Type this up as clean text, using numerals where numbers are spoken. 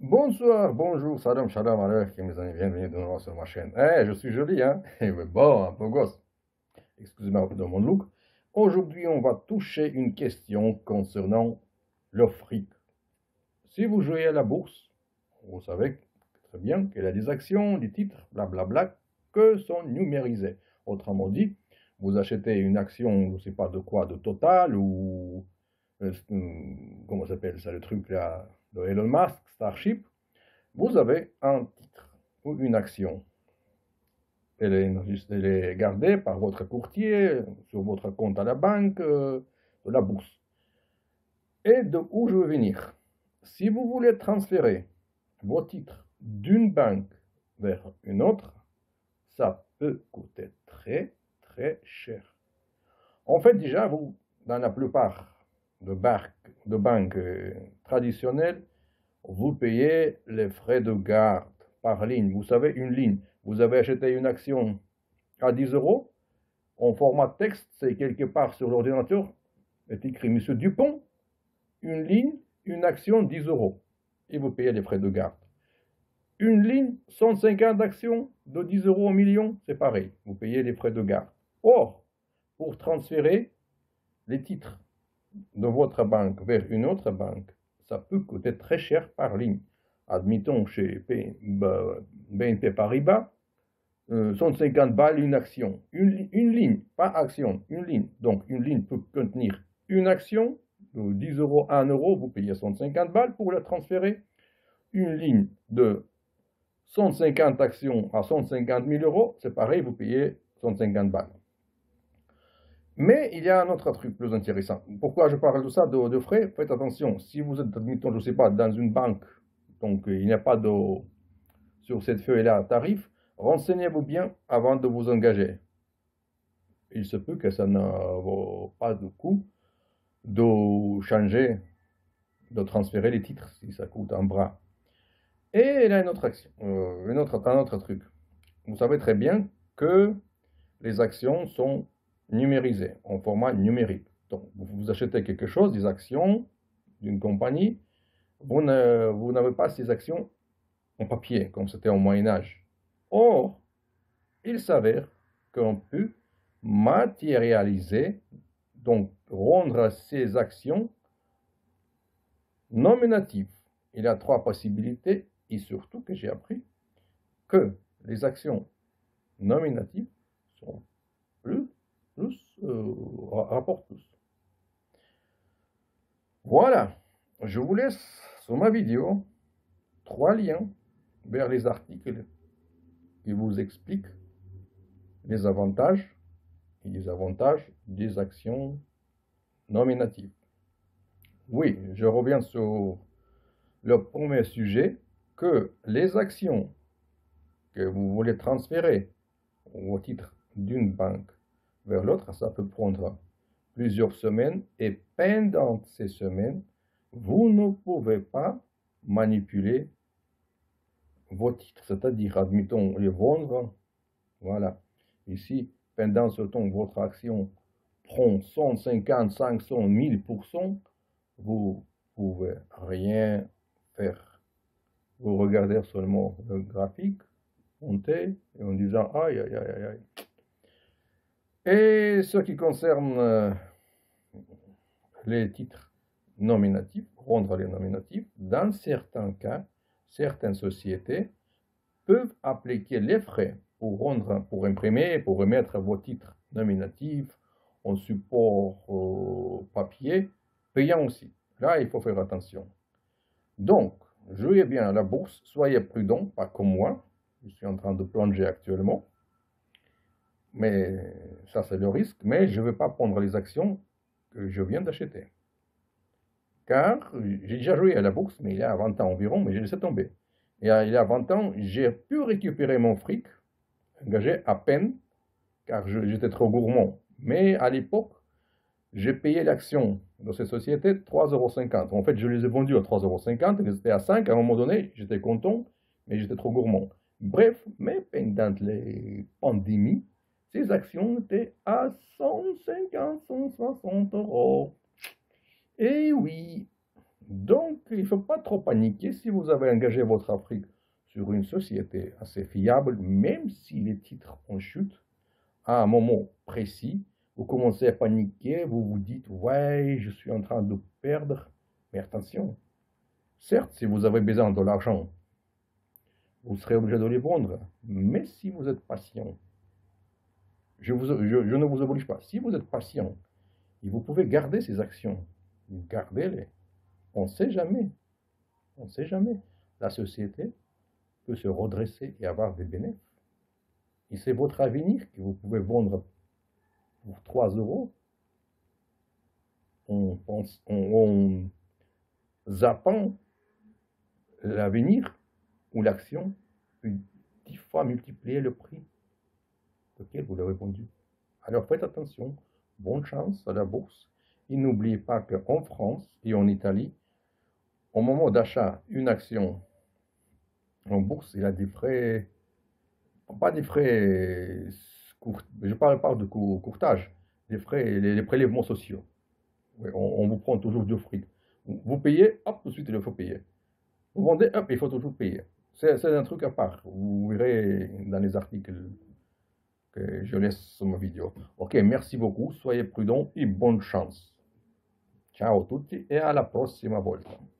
Bonsoir, bonjour, salam, shalom alaikum, mes amis, bienvenue de nouveau sur ma chaîne. Je suis joli, hein? Mais bon, un peu gosse. Excusez-moi de mon look. Aujourd'hui, on va toucher une question concernant le fric. Si vous jouez à la bourse, vous savez très bien qu'il y a des actions, des titres, blablabla, que sont numérisés. Autrement dit, vous achetez une action, je ne sais pas de quoi, de Total ou comment s'appelle ça, le truc là, de Elon Musk, Starship. Vous avez un titre ou une action. Elle est gardée par votre courtier sur votre compte à la banque de la bourse. Et de où je veux venir? Si vous voulez transférer vos titres d'une banque vers une autre, ça peut coûter très très cher. En fait, déjà, vous, dans la plupart de banques traditionnelles, vous payez les frais de garde par ligne. Vous savez, une ligne. Vous avez acheté une action à 10 euros, en format texte, c'est quelque part sur l'ordinateur, est écrit Monsieur Dupont, une ligne, une action 10 euros. Et vous payez les frais de garde. Une ligne, 150 actions de 10 euros au million, c'est pareil. Vous payez les frais de garde. Or, pour transférer les titres de votre banque vers une autre banque, ça peut coûter très cher par ligne. Admettons chez BNP Paribas, 150 balles une action. Une ligne, pas action, une ligne. Donc une ligne peut contenir une action, de 10 euros à 1 euro, vous payez 150 balles pour la transférer. Une ligne de 150 actions à 150 000 euros, c'est pareil, vous payez 150 balles. Mais il y a un autre truc plus intéressant. Pourquoi je parle de ça, de frais? Faites attention, si vous êtes, admettons, je ne sais pas, dans une banque, donc il n'y a pas de, sur cette feuille-là, tarif, renseignez-vous bien avant de vous engager. Il se peut que ça ne vaut pas de coup de changer, de transférer les titres, si ça coûte un bras. Et il y a une autre action, un autre truc. Vous savez très bien que les actions sont numérisées, en format numérique. Donc, vous achetez quelque chose, des actions d'une compagnie, vous n'avez pas ces actions en papier, comme c'était au Moyen-Âge. Or, il s'avère qu'on peut matérialiser, donc rendre ces actions nominatives. Il y a trois possibilités, et surtout que j'ai appris que les actions nominatives sont plus rapportent plus. Voilà, je vous laisse sur ma vidéo 3 liens vers les articles qui vous expliquent les avantages et les avantages des actions nominatives. Oui, je reviens sur le premier sujet, que les actions que vous voulez transférer au titre d'une banque vers l'autre, ça peut prendre plusieurs semaines et pendant ces semaines, vous ne pouvez pas manipuler vos titres, c'est-à-dire, admettons, les vendre. Voilà. Ici, pendant ce temps, votre action prend 150, 500, 1000%, vous pouvez rien faire. Vous regardez seulement le graphique, monter, et en disant aïe, aïe, aïe, aïe. Et ce qui concerne les titres nominatifs, rendre les nominatifs, dans certains cas, certaines sociétés peuvent appliquer les frais pour rendre, pour imprimer, pour remettre vos titres nominatifs en support papier, payant aussi. Là, il faut faire attention. Donc, jouez bien à la bourse, soyez prudent, pas comme moi, je suis en train de plonger actuellement, mais ça c'est le risque, mais je ne vais pas prendre les actions que je viens d'acheter. Car j'ai déjà joué à la bourse, mais il y a 20 ans environ, mais j'ai laissé tomber. Et il y a 20 ans, j'ai pu récupérer mon fric, engagé à peine, car j'étais trop gourmand. Mais à l'époque, j'ai payé l'action de cette société 3,50 €. En fait, je les ai vendus à 3,50 €, ils étaient à 5 à un moment donné, j'étais content, mais j'étais trop gourmand. Bref, mais pendant les pandémies, ces actions étaient à 150, 160 €. Et oui, donc il ne faut pas trop paniquer si vous avez engagé votre Afrique sur une société assez fiable, même si les titres en chute, à un moment précis, vous commencez à paniquer, vous vous dites, ouais, je suis en train de perdre. Mais attention, certes, si vous avez besoin de l'argent, vous serez obligé de les vendre. Mais si vous êtes patient, je ne vous oblige pas, si vous êtes patient, et vous pouvez garder ces actions, gardez-les. On ne sait jamais, on ne sait jamais. La société peut se redresser et avoir des bénéfices. Et c'est votre avenir que vous pouvez vendre pour 3 euros en zappant l'avenir ou l'action, 10 fois multiplier le prix auquel vous l'avez vendu. Alors faites attention, bonne chance à la bourse. Et n'oubliez pas qu'en France et en Italie, au moment d'achat, une action en bourse, il y a des frais, pas des frais courts, je parle pas de courtage, des frais, les prélèvements sociaux. On vous prend toujours du fric. Vous payez, hop, tout de suite il faut payer. Vous vendez, hop, il faut toujours payer. C'est un truc à part. Vous verrez dans les articles que je laisse sur ma vidéo. Ok, merci beaucoup, soyez prudents et bonne chance. Ciao a tutti e alla prossima volta.